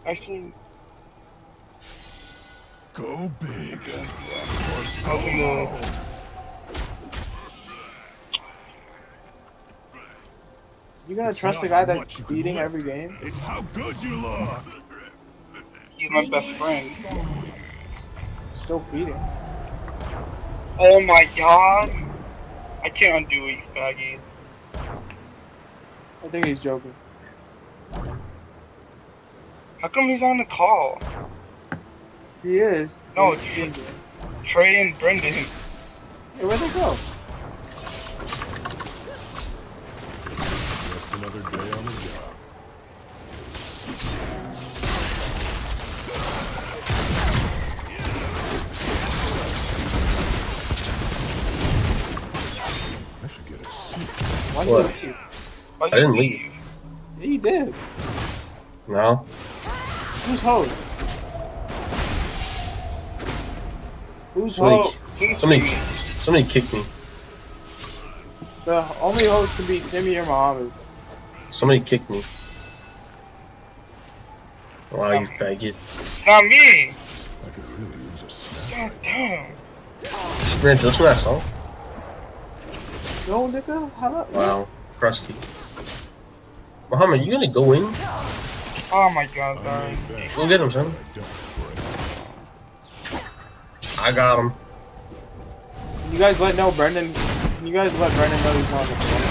Actually, Go big. You gonna trust the guy that's feeding every game? It's how good you look. he's my best friend. Still feeding. Oh my god. I can't undo it, you faggot. I think he's joking. How come he's on the call? He is. No, He's it's feeding. Trey and Brendan. Hey, where'd they go? Just another day on the job. I should get a suit. Why did What? you leave? Why I didn't leave. Yeah, you did. No. Who's host? Who's Somebody, host? somebody kicked me. The only host can be Timmy or Muhammad. Somebody kicked me. Wow, you faggot. It's not me. I could really use a snack. God damn. Ranch, listen to that song. No, nigga? How about Wow, crusty. Muhammad, you gonna go in? Oh my god, sorry. Go get him, son. I got him. You guys let Brendan know he's not the phone.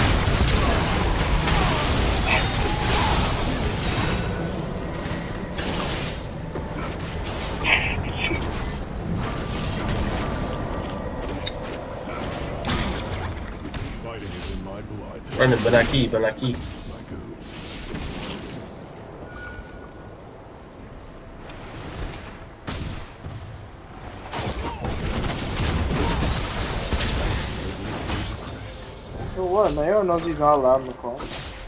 Fighting is in my blood. Brendan, Benaki. Like ooze. So what? Mayo knows he's not allowed in the call.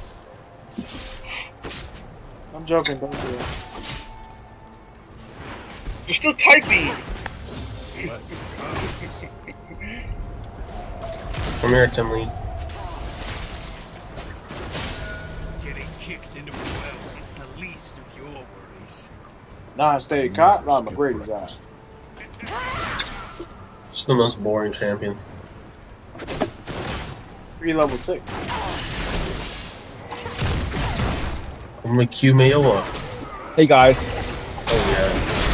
I'm joking, don't do it. You're still typing. Come here, Tim Lee. Getting kicked into a well is the least of your worries. Non-state cop, not McGrady's ass. It's the most boring champion. 3 level 6. I'm gonna cue Mayoa. Hey guys. Oh yeah.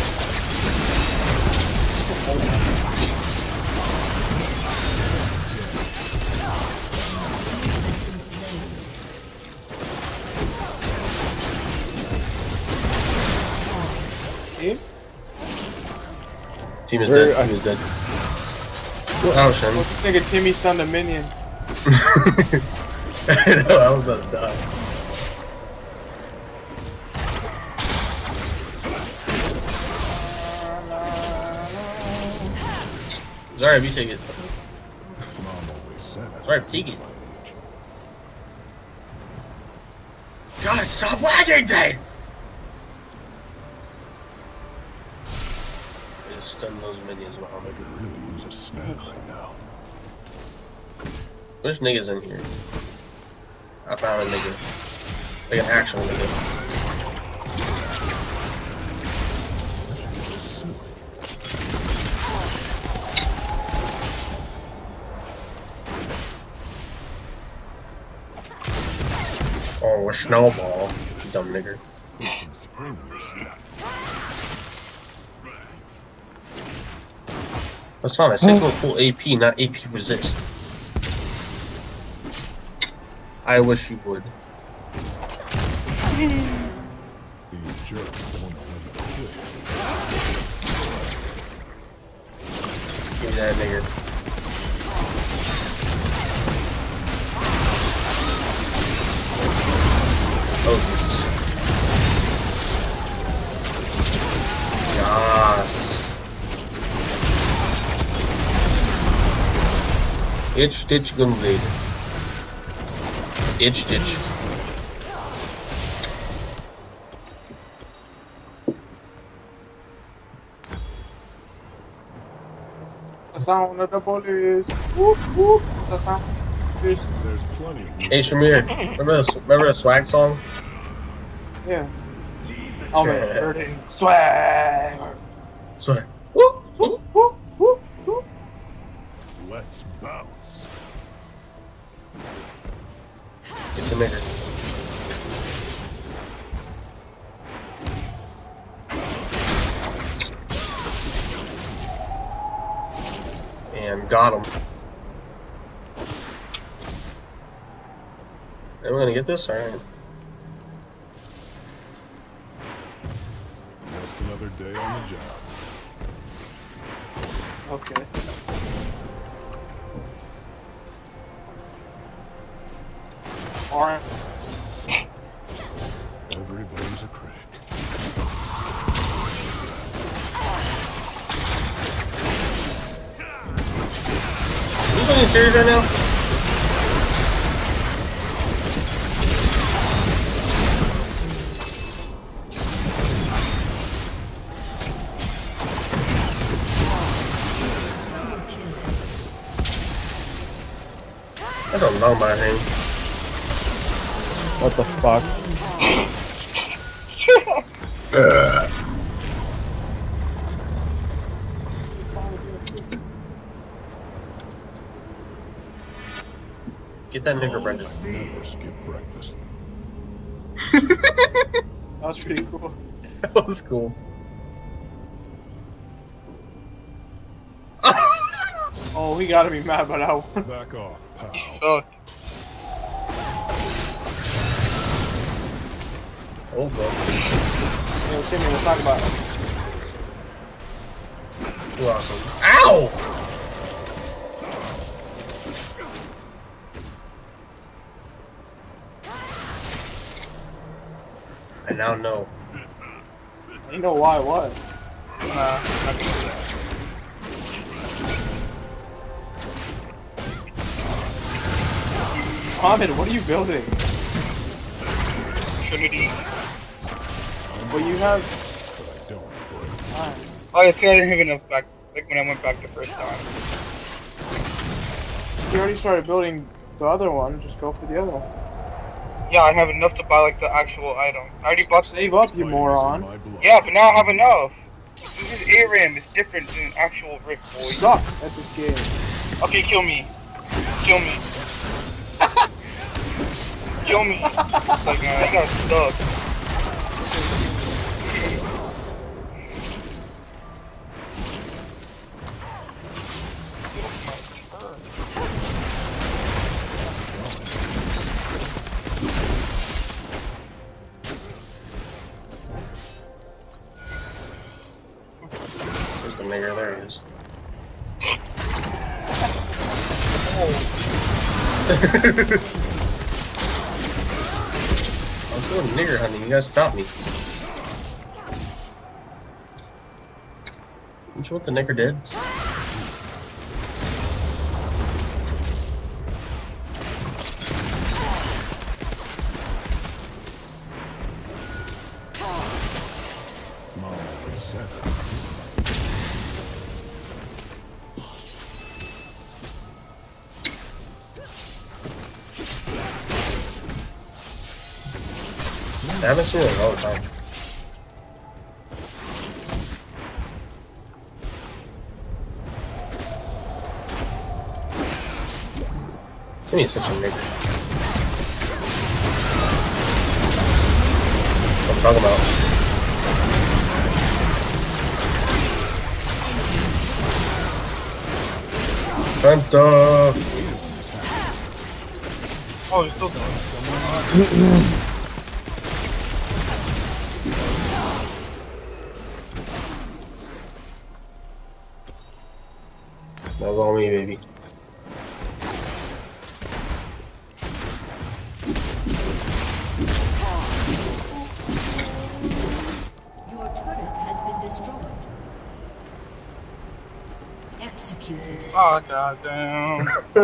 Team? Team is Where- dead. Team is dead. Oh, Shen. Well, this nigga Timmy stunned a minion. I know, I was about to die. Sorry, you take it. Mom always said I Sorry, take it. God, stop lagging, then! Just stun those minions, Muhammad. could really use a snack right now. There's niggas in here. I found a nigga. Like an actual nigga. Oh, a snowball. Dumb nigger. Some spring in your step. That's not. I said go full AP, not AP resist. I wish you would. These jerks don't know when to quit. Give me that nigger. Oh, Jesus. Yes. Itch, stitch, gunblade. Itch, stitch. The sound of the police. Whoop, whoop. The sound. There's plenty of Hey, Shamir, remember the swag song? Yeah. Helmet, Burden, swag. So, woo, woo. Woo, woo, woo. Let's bounce. Get the nigger. And got him. And we're gonna get this, alright. Just another day on the job. Okay. Alright. Everybody's a critic. Are you being serious right now? I don't know my name. What the fuck? Get that nigger, Brendan. I never skip breakfast. That was pretty cool. That was cool. Oh, he gotta be mad about that one. Back off, pal. Suck. Oh, bro. Yo, Timmy, let's talk about it. Too awesome. Ow! I now know. You know why, what? Not gonna do that. Ahmed, what are you building? Trinity. What you have? But I don't break. Alright. Oh, it's 'cause I didn't have enough back, like when I went back the first time. You already started building the other one, just go for the other one. Yeah, I have enough to buy like the actual item. I already bought. Save up, you Fighting is in moron. my blood. Yeah, but now I have enough. This is ARAM. It's different than actual Rift, You boy. suck at this game. Okay, kill me. Kill me. Kill me. Like, I got stuck. There's the nigger. There he is. I was going nigger hunting. You guys stopped me. Which what the nigger did? Mom always said that. I haven't seen it all the time. Timmy's such a nigger. What I'm talking about. Fanta! Oh, you're still doing. That was all me, baby. Your turret has been destroyed. Executed. Oh, goddamn.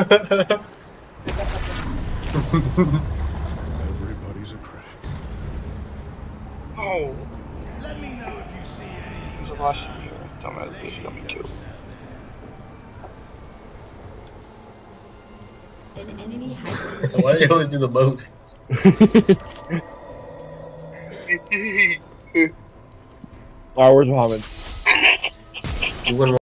Everybody's a critic. Oh. There's a lot of you. Dumbass bitch got me killed. An enemy has been Why do you only do the most? Alright, where's Muhammad? You wouldn't